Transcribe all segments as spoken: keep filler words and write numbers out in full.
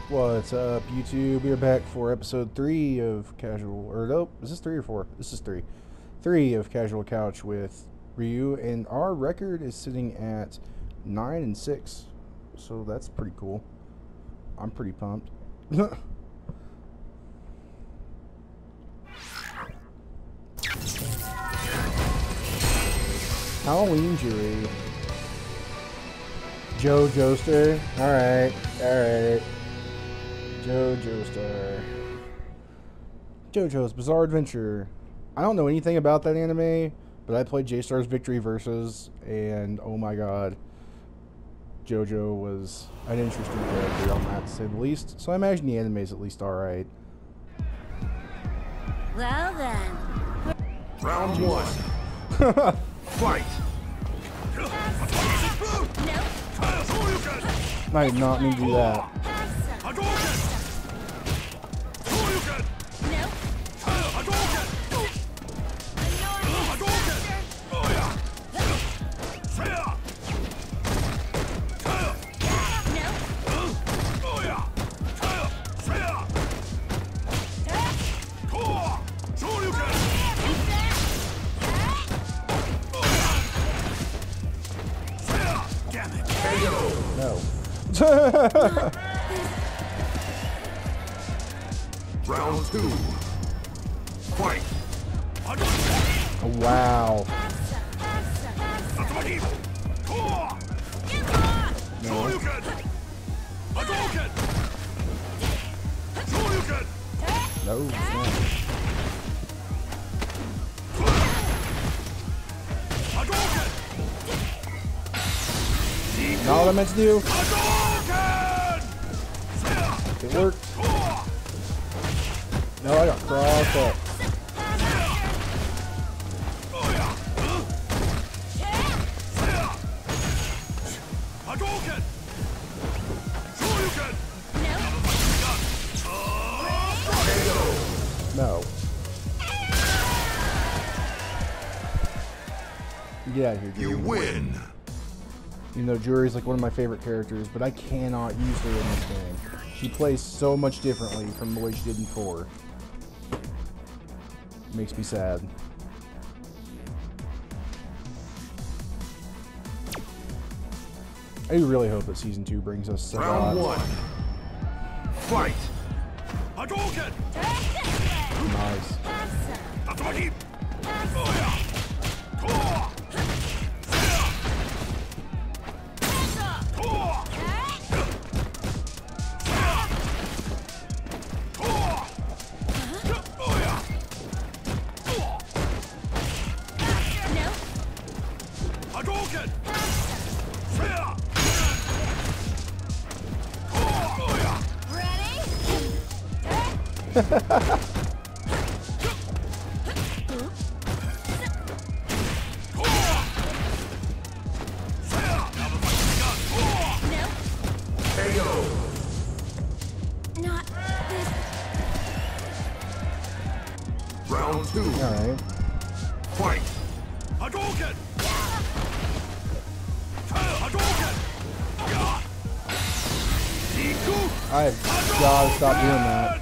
What's up, YouTube? We're back for episode three of Casual, or nope, is this three or four? This is three. Three of Casual Couch with Ryu, and our record is sitting at nine and six, so that's pretty cool. I'm pretty pumped. Halloween Jury. Joe Joestar. Alright, alright. Joe Joestar. JoJo's Bizarre Adventure. I don't know anything about that anime, but I played J-Star's Victory Versus, and oh my god, JoJo was an interesting character on that, to say the least. So I imagine the anime is at least alright. Well then. Round one. Fight! I did not mean to do that. No. Round two. Fight! Wow. No. No, it's not. Not what I meant to do. It worked. No, I got crossed up. No. Get out of here, dude. You win! You know, Jury's like one of my favorite characters, but I cannot use her in this game. She plays so much differently from the way she did in four. Makes me sad. I really hope that season two brings us some. Round one. Fight! Nice. Round two. Alright. Fight! I've gotta stop doing that.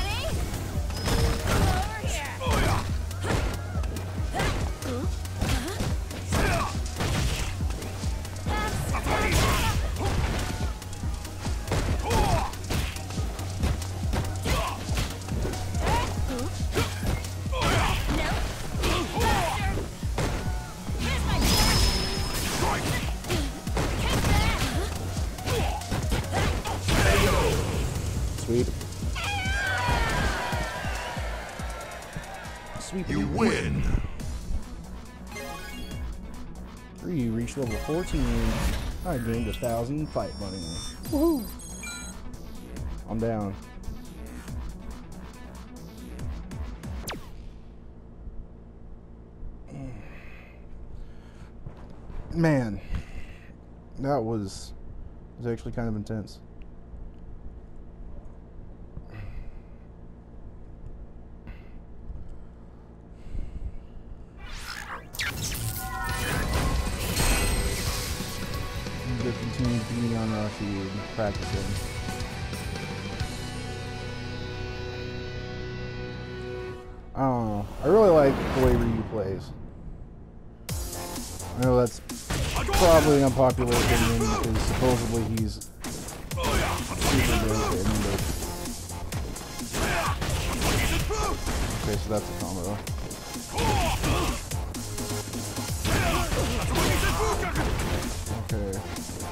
Sweet. Sweet. You win! Three, reached level fourteen. I gained a thousand fight money. Woohoo! I'm down. Man, that was was actually kind of intense. To continue being on Rashid, practicing. I don't know. I really like the way Ryu plays. I know that's probably an unpopular opinion because supposedly he's super broken. Okay, so that's a combo. Okay.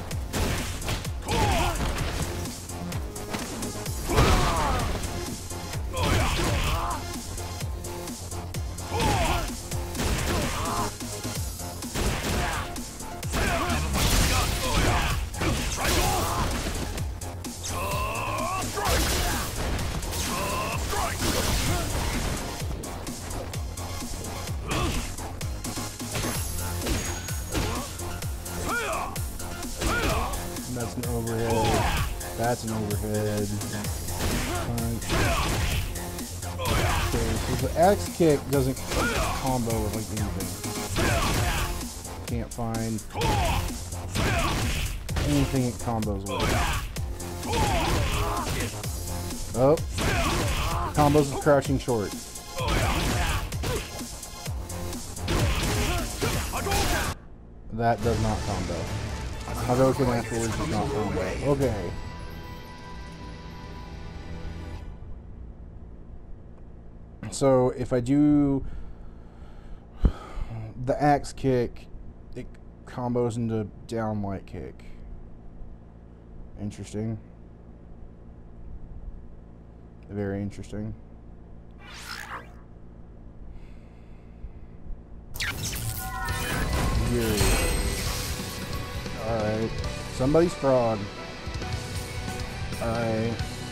That's an overhead. That's an overhead. Punch. Okay, so the axe kick doesn't combo with like anything. Can't find anything it combos with. Oh. Combos with crouching short. That does not combo. Hadouken afterwards does not combo. Okay. So if I do the axe kick, it combos into down light kick. Interesting. Very interesting. Here he is. Alright. Somebody's frog. Alright.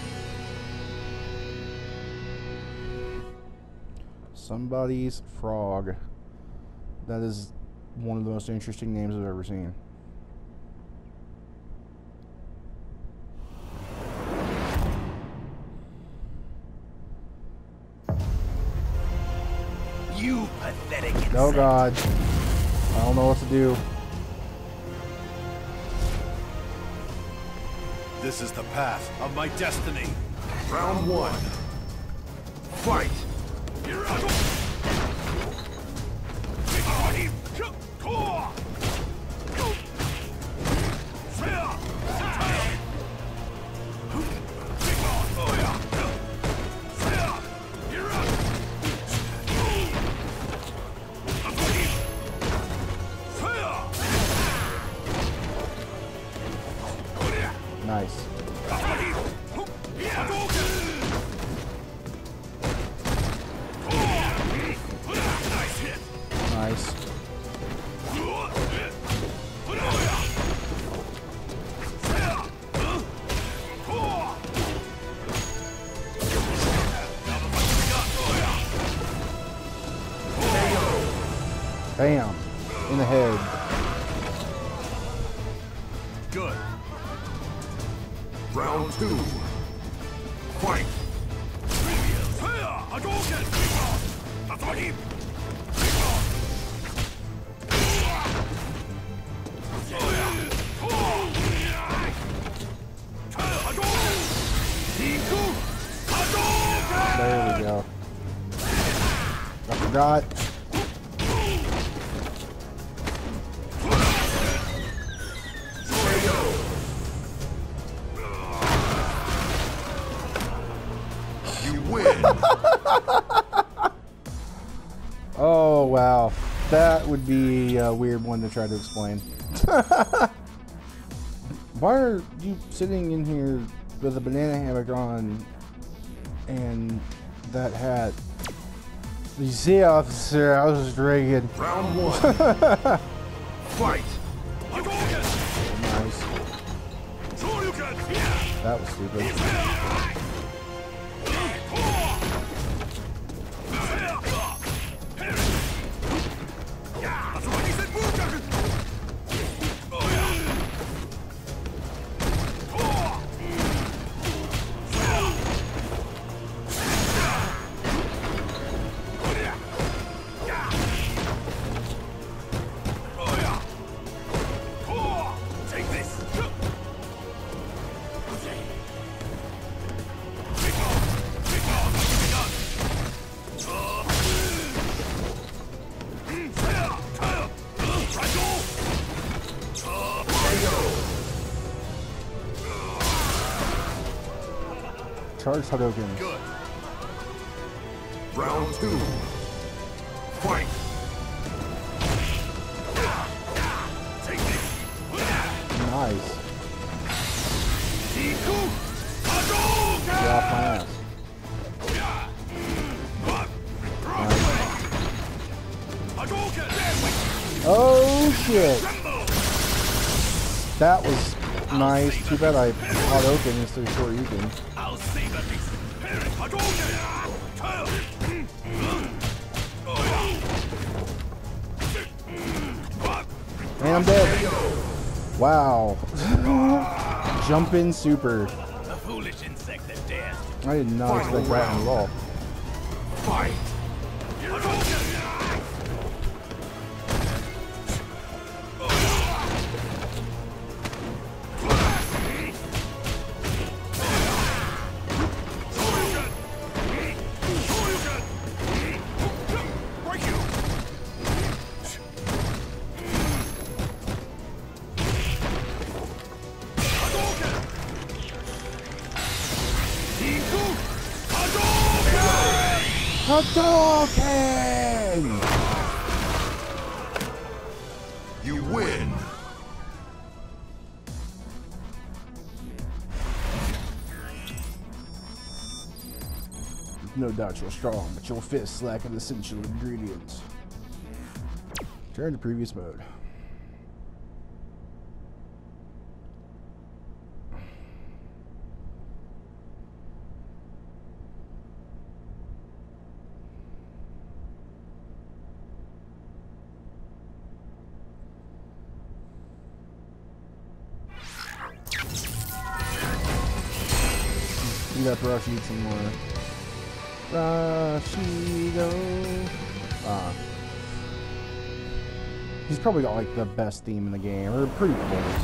Somebody's frog. That is one of the most interesting names I've ever seen. You pathetic insect. Oh God. I don't know what to do. This is the path of my destiny. Round one. Fight. Nice. Nice. Bam. In the head. Good. Round two. Fight. There we go. I forgot. You win. Oh, wow. That would be a weird one to try to explain. Why are you sitting in here with a banana hammock on and that hat? You see, officer, I was drinking. Round one. Fight. Nice. That was stupid. charge Hadouken. Good. Round two. Fight. Take this. Nice. Iku Hadouken! Get off my ass. Hadouken! Oh shit! That was nice. Too bad I Hadouken instead of Shoryuken. I'll save at least. Hadouken! And I'm dead. Wow. Jump in super. A foolish insect that dares. I did not expect that at all. Fight. Hadouken! You win. No doubt you're strong, but your fists lack an essential ingredient. Turn to previous mode. You got Rashido need some more. Rashido. Ah. He's probably got like the best theme in the game, or pretty close.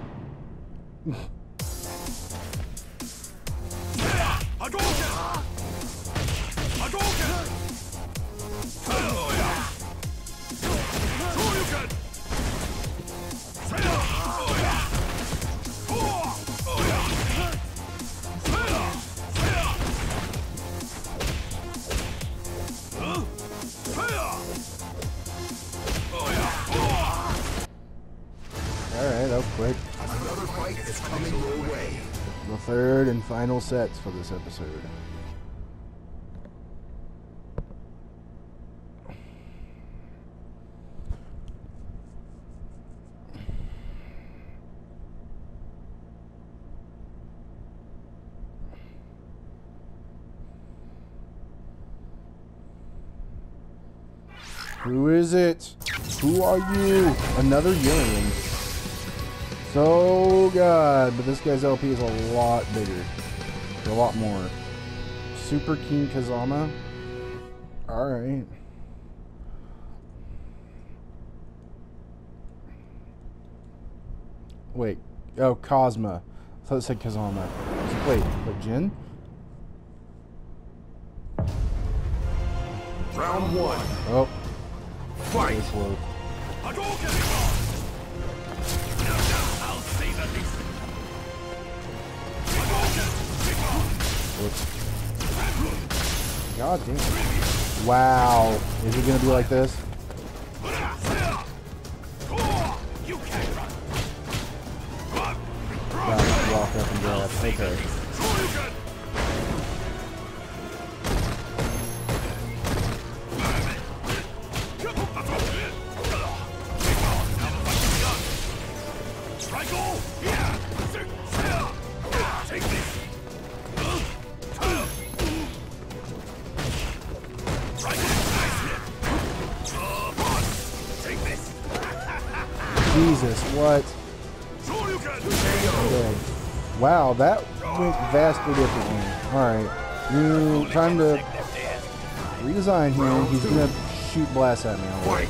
Alright, that was quick. Another fight is coming your way. The third and final sets for this episode. Who is it? Who are you? Another Urian. So god, but this guy's L P is a lot bigger. A lot more. Super King Kazama. Alright. Wait. Oh, Cosma. I thought it said Kazama. Wait, wait, Jin? Round one. Oh. Fight. Very slow. Whoops. God damn. Wow. Is it gonna be like this? Gotta walk up and grab. Okay. Jesus, what? Okay. Wow, that went vastly differently. Alright. New time to redesign here. He's gonna shoot blasts at me already.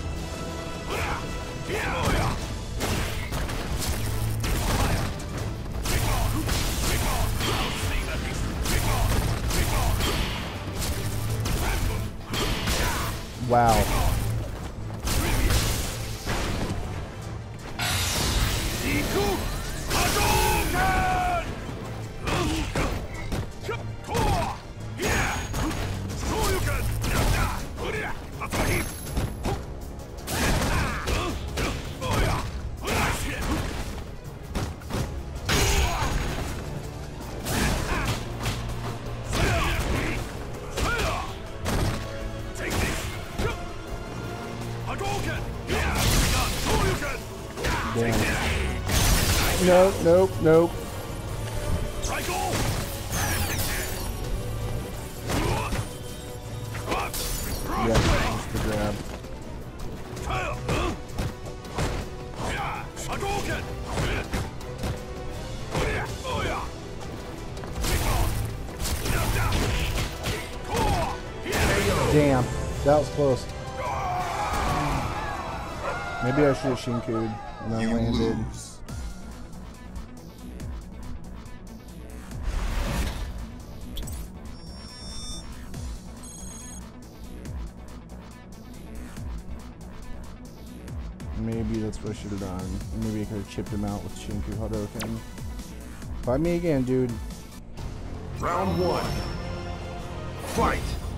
Wow. nope, nope, nope. Yeah, just the grab. Damn, that was close. Maybe I should have Shinku'd and then You landed. lose. Maybe that's what I should have done. Maybe I could have chipped him out with Shinku Hadouken. Fight me again, dude. Round one. Fight.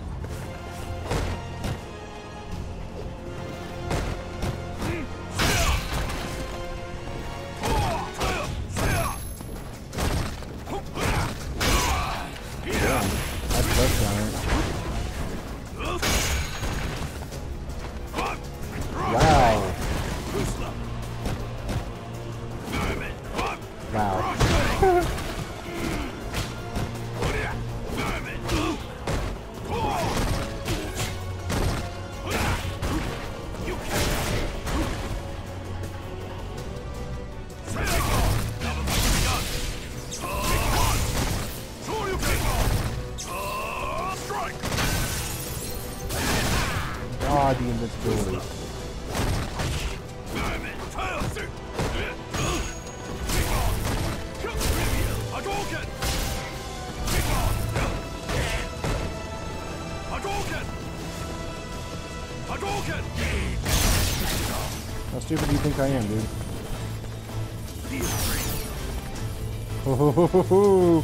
That's tough, giant. Wow. Wow. God, the invincibility. How stupid do you think I am, dude? Ho ho ho ho ho!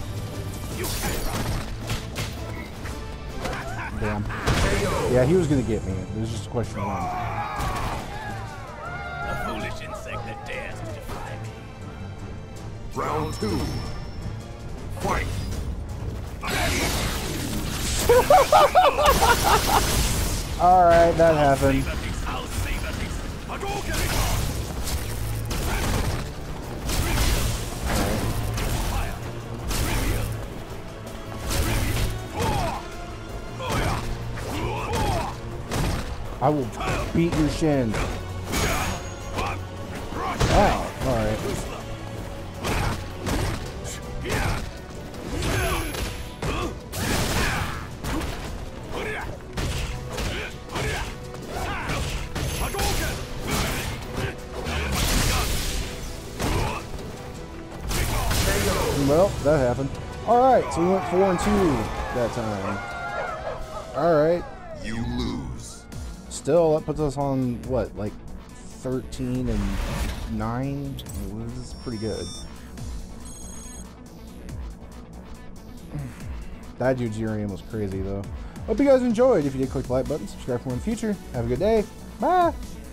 Damn. Yeah, he was gonna get me. It was just a question of when. A foolish insect that dares to defy me. Round two. Fight. Alright, that happened. I'll save at least. Hadouken! I will beat your shin. Wow, alright. Well, that happened. Alright, so we went four and two that time. Alright. You lose. Still, that puts us on, what, like thirteen and nine? This is pretty good. That dude's Urium was crazy, though. Hope you guys enjoyed. If you did, click the like button, subscribe for more in the future. Have a good day. Bye!